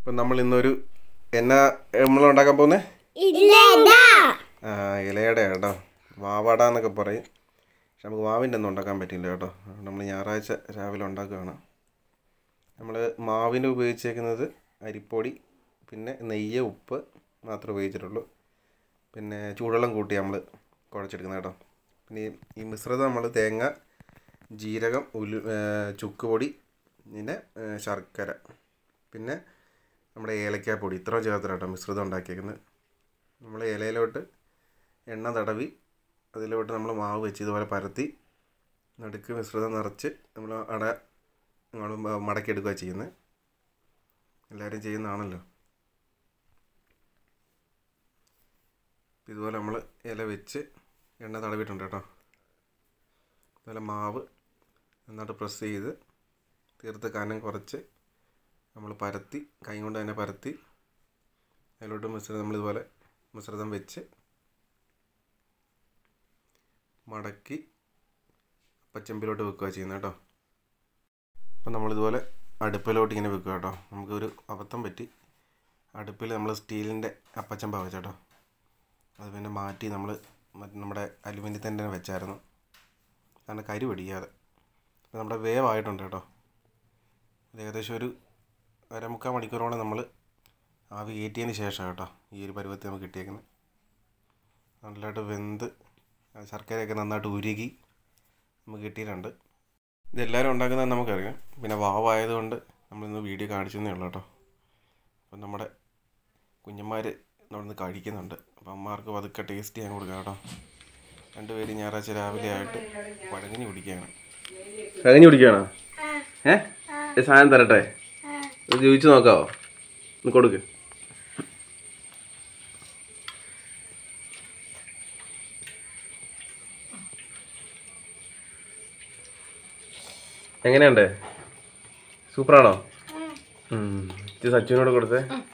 ഇപ്പം നമ്മൾ ഇന്നൊരു എന്നാ നമ്മൾ ഉണ്ടാക്കാൻ പോകുന്നത് ഇലയുടെ കേട്ടോ, വാവാട എന്നൊക്കെ പറയും. പക്ഷെ നമുക്ക് വാവിൻ്റെ ഒന്നും ഉണ്ടാക്കാൻ പറ്റില്ല കേട്ടോ. നമ്മൾ ഞായറാഴ്ച രാവിലെ ഉണ്ടാക്കുകയാണ്. നമ്മൾ മാവിന് ഉപയോഗിച്ചേക്കുന്നത് അരിപ്പൊടി, പിന്നെ നെയ്യ്, ഉപ്പ് മാത്രമേ ഉപയോഗിച്ചിട്ടുള്ളൂ. പിന്നെ ചൂടുവെള്ളം കൂട്ടി നമ്മൾ കുഴച്ചെടുക്കുന്നത് കേട്ടോ. പിന്നെ ഈ മിശ്രിതം നമ്മൾ തേങ്ങ, ജീരകം, ചുക്കുപൊടി, പിന്നെ ശർക്കര, പിന്നെ നമ്മുടെ ഏലക്കാപ്പൊടി ഇത്ര ചേർത്തിട്ടോ മിശ്രിതം ഉണ്ടാക്കിയേക്കുന്നത്. നമ്മൾ ഇലയിലോട്ട് എണ്ണ തടവി അതിലോട്ട് നമ്മൾ മാവ് വെച്ച് ഇതുപോലെ പരത്തി നടുക്ക് മിശ്രിതം നിറച്ച് നമ്മൾ മടക്കിയെടുക്കുക ചെയ്യുന്നത്. എല്ലാവരും ചെയ്യുന്നതാണല്ലോ. ഇതുപോലെ നമ്മൾ ഇല വെച്ച് എണ്ണ തടവിയിട്ടുണ്ട് കേട്ടോ. അതുപോലെ മാവ് നന്നായിട്ട് പ്രസ് ചെയ്ത് തീർത്ത് കനം കുറച്ച് നമ്മൾ പരത്തി കൈ കൊണ്ട് തന്നെ പരത്തി അതിലോട്ട് നമ്മളിതുപോലെ മിശ്രിതം വെച്ച് മടക്കി അപ്പച്ചെമ്പിലോട്ട് വെക്കുക ചെയ്യുന്നത് കേട്ടോ. അപ്പം നമ്മളിതുപോലെ അടുപ്പിലോട്ട് ഇങ്ങനെ വെക്കുക കേട്ടോ. നമുക്കൊരു അബദ്ധം പറ്റി, അടുപ്പിൽ നമ്മൾ സ്റ്റീലിൻ്റെ അപ്പച്ചെമ്പ വെച്ചേട്ടോ. അത് പിന്നെ മാറ്റി നമ്മൾ നമ്മുടെ അലുമിനിയത്തിൻ്റെ തന്നെ വെച്ചായിരുന്നു, കാരണം കരി പിടിക്കാതെ. അപ്പോൾ നമ്മുടെ വേവായിട്ടുണ്ട് കേട്ടോ. ഏകദേശം ഒരു 1/4 മണിക്കൂറോളം നമ്മൾ ആവി കയറ്റിയതിന് ശേഷം കേട്ടോ ഈ ഒരു പരുവത്തിൽ നമുക്ക് കിട്ടിയേക്കുന്നത്. നല്ലതായിട്ട് വെന്ത് ശർക്കരയൊക്കെ നന്നായിട്ട് ഉരുകി നമുക്ക് കിട്ടിയിട്ടുണ്ട്. ഇതെല്ലാവരും ഉണ്ടാക്കുന്നത് നമുക്കറിയാം. പിന്നെ വാവായതുകൊണ്ട് നമ്മളിന്ന് വീഡിയോ കാണിച്ചതേ ഉള്ളൂ കേട്ടോ. അപ്പം നമ്മുടെ കുഞ്ഞന്മാർ നമ്മളിന്ന് കഴിക്കുന്നുണ്ട്. അപ്പം അമ്മമാർക്ക് പതുക്കെ ടേസ്റ്റ് ചെയ്യാൻ കൊടുക്കാം കേട്ടോ. രണ്ടുപേരും ഞായറാഴ്ച രാവിലെ ആയിട്ട് പഴങ്ങഞ്ഞി കുടിക്കുകയാണ്. പഴങ്ങഞ്ഞി കുടിക്കുകയാണോ? സാധനം തരട്ടെ, ചോദിച്ചു നോക്കാവോ? ഒന്ന് കൊടുക്ക്. എങ്ങനെയുണ്ട്? സൂപ്പറാണോ? സച്ചുവിനോട് കൊടുത്തേ.